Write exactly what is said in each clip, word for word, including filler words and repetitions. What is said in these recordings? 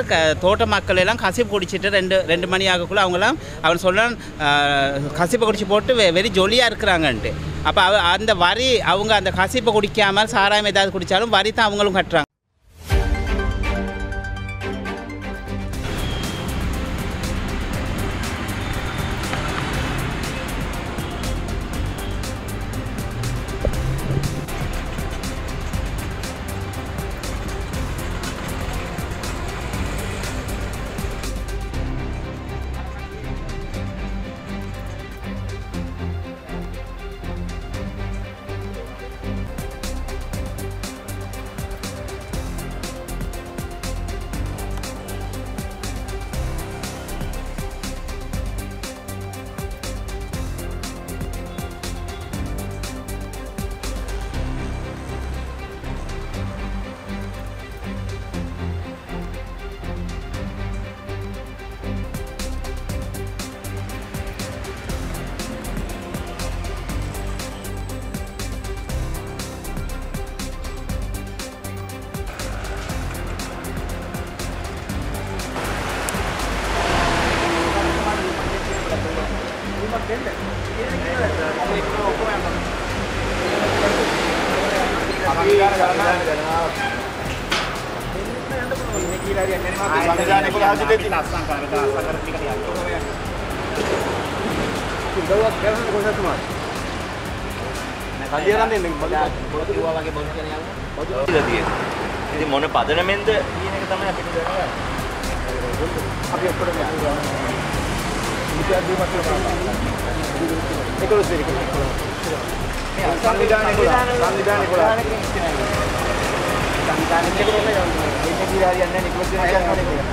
க தோட்ட மக்கள் எல்லாம் கசிப்பு குடிச்சிட்டு ரெண்டு ரெண்டு மணி ஆகக்குள்ளே அவங்களாம் அவன் சொல்கிறான் கசிப்பை குடிச்சு போட்டு வெ வெறி ஜொலியாக இருக்கிறாங்கன்ட்டு. அப்போ அவ அந்த வரி அவங்க அந்த கசிப்பை குடிக்காமல் சாராயம் ஏதாவது குடித்தாலும் வரி தான் அவங்களும் கட்டுறாங்க. ඉතින් මොන පදනමෙන්ද කියන එක තමයි අපිට දැනගන්න. අපි ඔක්කොම විද්‍යාර්ථී මට්ටමට ඒකලොස් වෙරි කරනවා. මේ සංවිධානයේ කොලා සංවිධානයේ කොලා සංවිධානයේ කෙරෙන්නේ මේ කියලා යන්නේ නිකුත් වෙනවා කියන්නේ.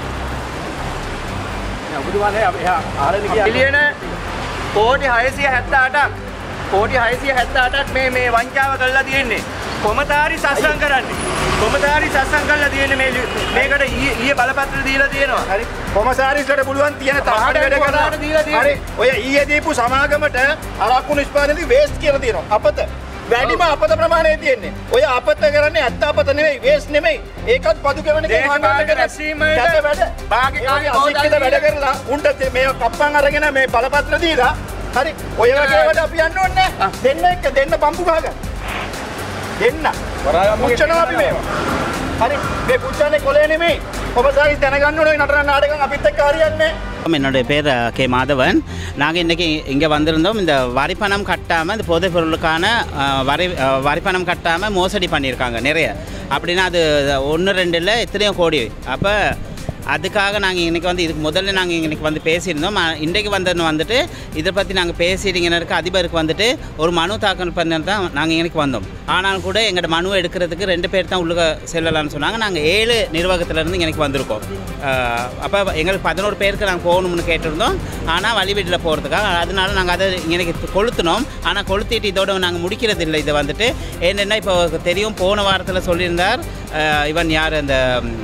නෑ ඔබතුමානේ එහා ආරණ කියන්නේ මිලියන කෝටි හයසිය හැත්තඅටක් කෝටි හයසිය හැත්තඅටක් මේ මේ වංචාව කරලා තියෙන්නේ. කොමතාරි සස්සම් කරන්නේ. කොමතාරි සස්සම් කරලා තියෙන්නේ මේ මේකට ඊයේ බලපත්‍ර දීලා තියෙනවා. හරි. කොමසාරිස්ලට පුළුවන් තියෙන තාහට වැඩ කරලා දීලා තියෙනවා. හරි. ඔය ඊයේ දීපු සමාගමට අරක්කු නිෂ්පාදනයේදී වේස්ට් කියලා තියෙනවා. අපත. වැඩිම අපත ප්‍රමාණය තියෙන්නේ. ඔය අපත කරන්නේ ඇත්ත අපත නෙමෙයි, වේස්ට් නෙමෙයි. ඒකත් පදු කරන එක මහානගර රැස්වීමේ වැඩ. භාගිකාගේ අසික්කිත වැඩ කරලා උන්ට මේ කප්පන් අරගෙන මේ බලපත්‍ර දීලා හරි. ඔය වගේ වැඩ අපි යන්න ඕනේ නැහැ. දෙන්න එක දෙන්න පම්පු ගහගන්න. දෙන්න. පුච්චනවා අපි මේවා. හරි. මේ පුච්චන්නේ කොලේ නෙමෙයි. ඔබ සාරි දැනගන්න ඕනේ නටන நாடகம் අපිත් එක්ක හරියන්නේ. என்னுடைய பேர் கே மாதவன். நாங்கள் இன்றைக்கி இங்கே வந்திருந்தோம். இந்த வரிப்பணம் கட்டாமல் இந்த போதைப் பொருளுக்கான வரி வரிப்பணம் கட்டாமல் மோசடி பண்ணியிருக்காங்க நிறைய. அப்படின்னா அது ஒன்று ரெண்டு இல்லை எத்தனையோ கோடி. அப்போ அதுக்காக நாங்கள் இன்றைக்கி வந்து இதுக்கு முதல்ல நாங்கள் இன்றைக்கி வந்து பேசியிருந்தோம். இன்றைக்கு வந்தது வந்துட்டு இதை பற்றி நாங்கள் பேசிட்டீங்கன்னு அதிபருக்கு வந்துட்டு ஒரு மனு தாக்கல் பண்ண தான் நாங்கள் இன்றைக்கி வந்தோம். ஆனாலும் கூட எங்களோட மனு எடுக்கிறதுக்கு ரெண்டு பேர் தான் உள்ளே செல்லலாம்னு சொன்னாங்க. நாங்கள் ஏழு நிர்வாகத்திலேருந்து இன்றைக்கி வந்திருக்கோம். அப்போ எங்களுக்கு பதினோரு பேருக்கு நாங்கள் போகணும்னு கேட்டிருந்தோம். ஆனால் வழி வீட்டில் போகிறதுக்காக அதனால நாங்கள் அதை இன்றைக்கி கொளுத்தினோம். ஆனால் கொளுத்திட்டு இதோட நாங்கள் முடிக்கிறது இல்லை. இதை வந்துட்டு என்னென்னா இப்போ தெரியும் போன வாரத்தில் சொல்லியிருந்தார் இவன் யார் அந்த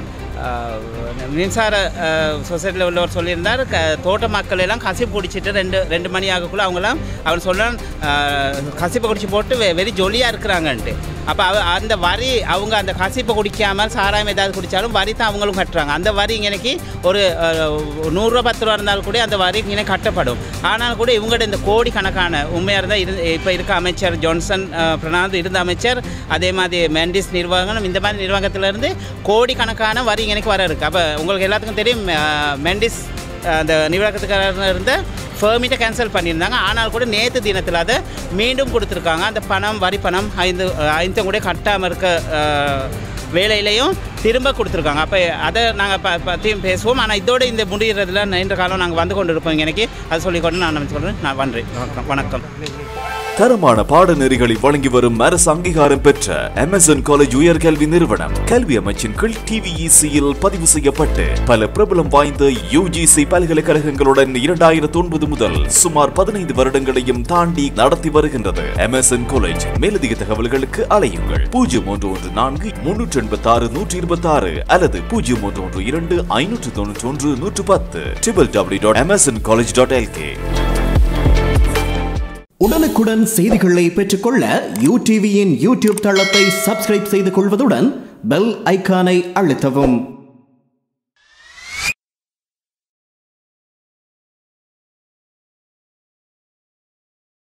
மின்சார சொசைட்டியில் உள்ளவர் சொல்லியிருந்தார் க தோட்ட மக்கள் எல்லாம் கசிப்பு குடிச்சிட்டு ரெண்டு ரெண்டு மணி ஆகக்குள்ளே அவங்களாம் அவன் சொல்கிறான் கசிப்பை குடிச்சு போட்டு வெ வெறி ஜொலியாக இருக்கிறாங்கன்ட்டு. அப்போ அவ அந்த வரி அவங்க அந்த கசிப்பை குடிக்காமல் சாராயம் ஏதாவது குடித்தாலும் வரி தான் அவங்களும் கட்டுறாங்க. அந்த வரி இன்றைக்கி ஒரு நூறுரூவா பத்து ரூபா இருந்தாலும் கூட அந்த வரி இங்கே கட்டப்படும். ஆனால் கூட இவங்கள்ட்ட இந்த கோடி கணக்கான உண்மையாக இருந்தால் இரு இப்போ இருக்க அமைச்சர் ஜான்சன் பிரணாந்த் இருந்த அமைச்சர், அதே மாதிரி மெண்டிஸ் நிர்வாகம், இந்த மாதிரி நிர்வாகத்திலேருந்து கோடி கணக்கான வரி எனக்கு வர இருக்குது. அப்போ உங்களுக்கு எல்லாத்துக்கும் தெரியும் மெண்டிஸ் அந்த நிர்வாகத்துக்காரர் இருந்த ஃபர்மிட்டை கேன்சல் பண்ணியிருந்தாங்க. ஆனால் கூட நேற்று தினத்தில் அதை மீண்டும் கொடுத்துருக்காங்க. அந்த பணம் வரி பணம் ஐந்து ஐந்தும் கூட கட்டாமல் இருக்க வேலையிலையும் திரும்ப கொடுத்துருக்காங்க. அப்போ அதை நாங்கள் ப பற்றியும் பேசுவோம். ஆனால் இதோடு இந்த முடிகிறதுல நீண்ட காலம் நாங்கள் வந்து கொண்டு இருப்போம். எனக்கு அதை சொல்லிக்கொண்டு நான் சொல்கிறேன். நான் நன்றி. வணக்கம். தரமான பாடநெறிகளை வழங்கி வரும் அரசு அங்கீகாரம் பெற்ற அமேசான் காலேஜ் உயர்கல்வி நிறுவனம் கல்வி அமைச்சின் கீழ் டிவிஇசியில் பதிவு செய்யப்பட்டு பல பிரபலம் வாய்ந்த யுஜிசி பல்கலைக்கழகங்களுடன் இரண்டாயிரத்தி ஒன்பது முதல் சுமார் பதினைந்து வருடங்களையும் தாண்டி நடத்தி வருகின்றது அமேசான் காலேஜ். மேலதிக தகவல்களுக்கு அலையுங்கள் பூஜ்ஜியம் ஒன்று ஒன்று நான்கு முன்னூற்றி எண்பத்தி ஆறு நூற்றி இருபத்தி ஆறு அல்லது பூஜ்ஜியம் ஒன்று ஒன்று இரண்டு ஐநூற்று தொன்னூற்றி ஒன்று நூற்று பத்து triple W dot Amazon college dot LK. உடனுக்குடன் செய்திகளை பெற்றுக்கொள்ள யூடிவியின் யூடியூப் தளத்தை சப்ஸ்கிரைப் செய்து கொள்வதுடன் பெல் ஐகானை அழுத்தவும்.